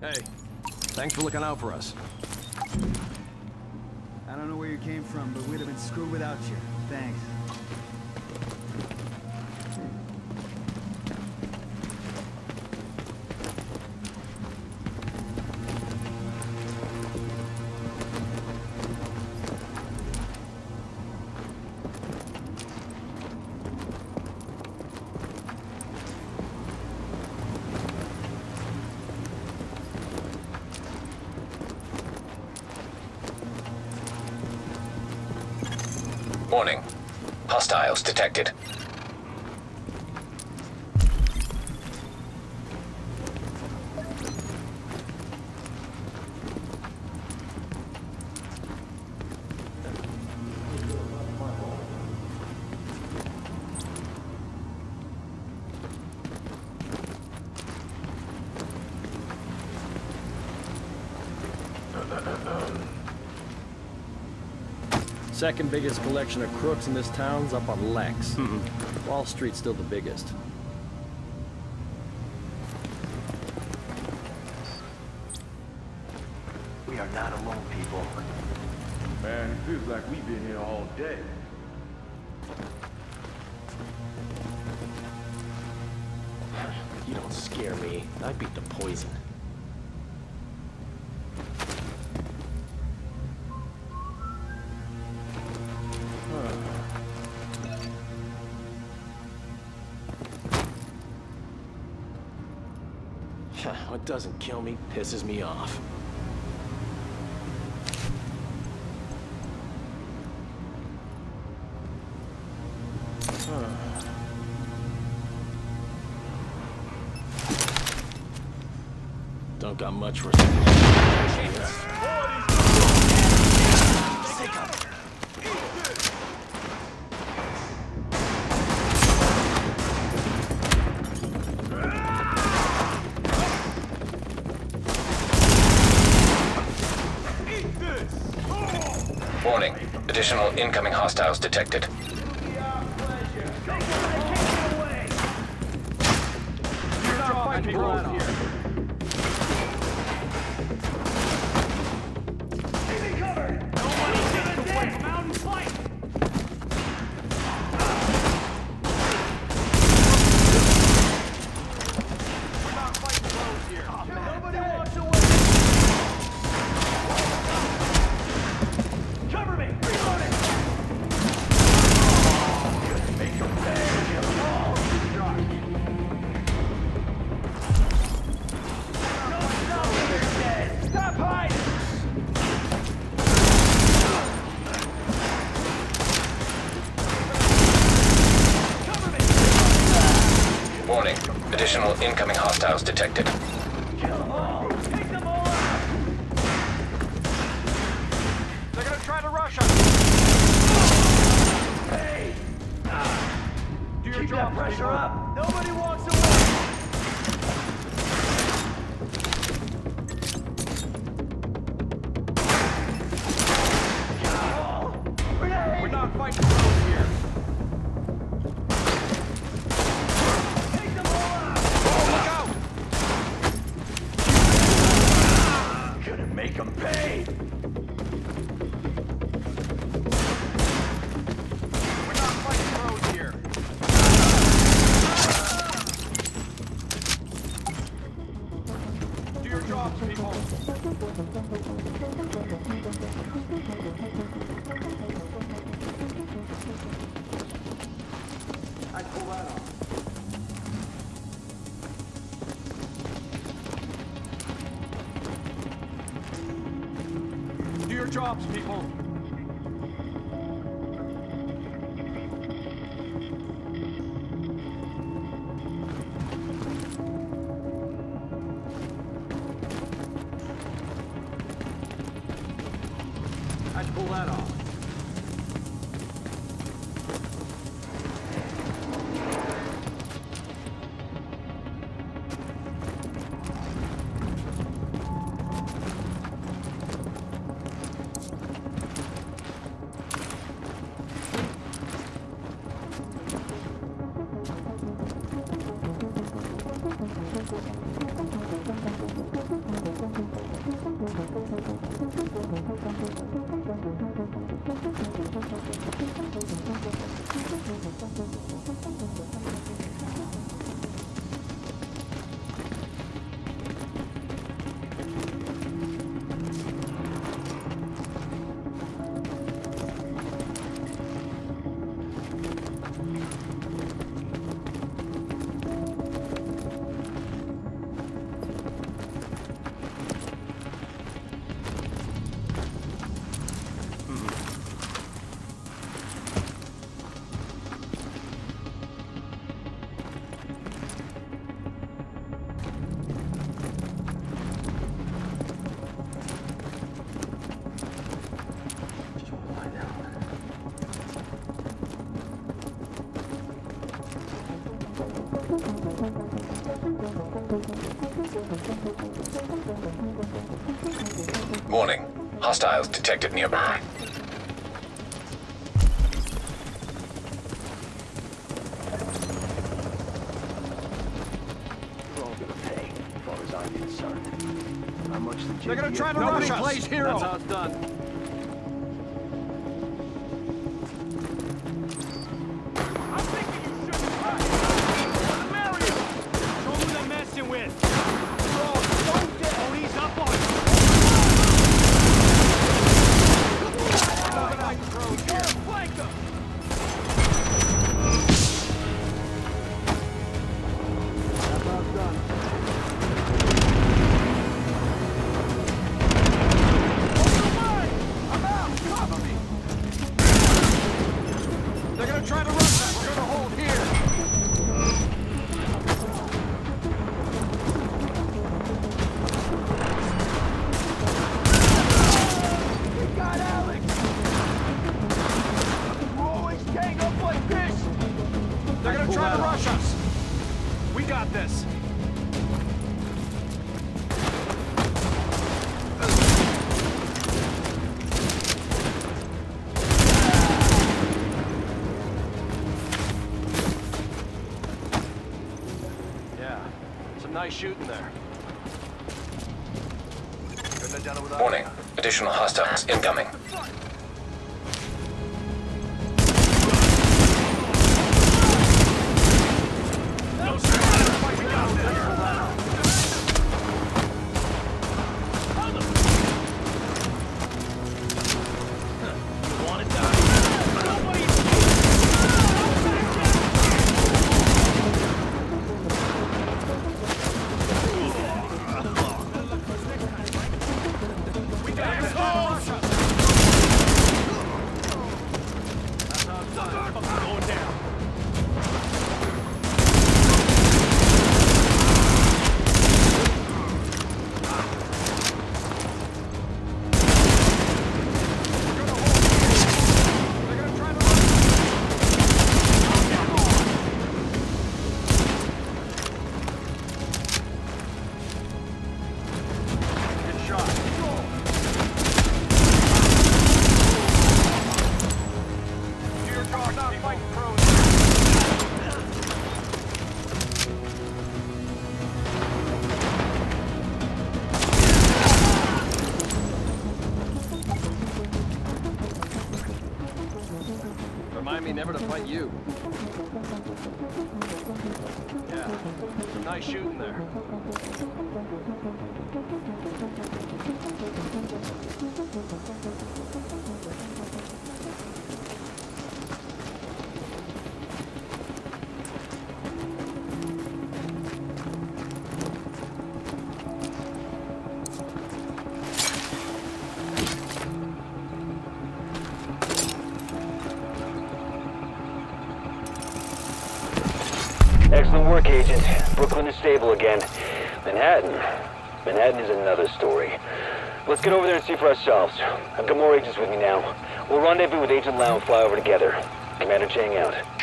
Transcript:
Hey, thanks for looking out for us. I don't know where you came from, but we'd have been screwed without you. Thanks. Warning. Hostiles detected. Second biggest collection of crooks in this town's up on Lex. Wall Street's still the biggest. We are not alone, people. Man, it feels like we've been here all day. You don't scare me. I beat the poison. What doesn't kill me pisses me off. Don't got much for Warning. Additional incoming hostiles detected. Warning. Additional incoming hostiles detected. Kill them all! Take them all out! They're gonna try to rush us! Hey! Do your job, that pressure up! Nobody walks away! We're not fighting close here! Make them pay! We're not fighting pros here! Do your jobs, people! I'd pull that off. Do your jobs, people! I'd pull that off. Warning. Hostiles detected nearby. We're all gonna pay, as far as I'm concerned. How much the They're gonna try to rush us. Nobody plays hero. That's how it's done. Nice shooting there. Warning. Additional hostiles incoming. Remind me never to fight you. Yeah, some nice shooting there. Excellent work, Agent. Brooklyn is stable again. Manhattan is another story. Let's get over there and see for ourselves. I've got more agents with me now. We'll rendezvous with Agent Lau and fly over together. Commander Chang out.